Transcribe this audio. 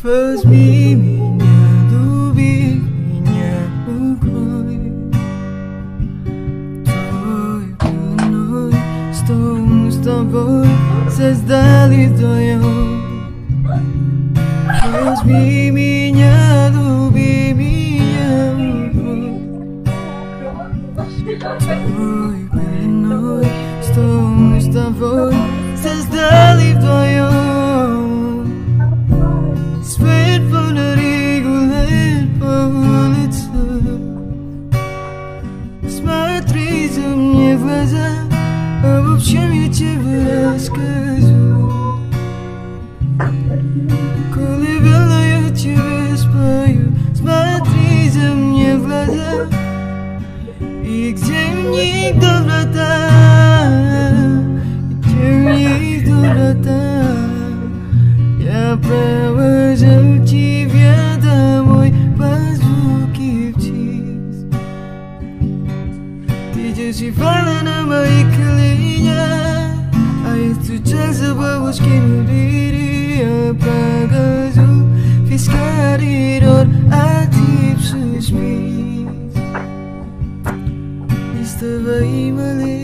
Faz-me minha lubi, minha ugoi. Toi penoi, estamos tão boi, ses dali doio. Faz-me minha lubi, minha ugoi. Toi penoi, estamos tão boi, ses dali doio. Kolibelnaya тебе спою, смотри за мне в глаза. И где мне доброта, и где мне доброта. Я провожу тебя домой по звуки птиц. Ты засыпала на моих коленях, а я стучал за бабушки на двери. Я погожу весь коридор, а ты все спишь. И с твоим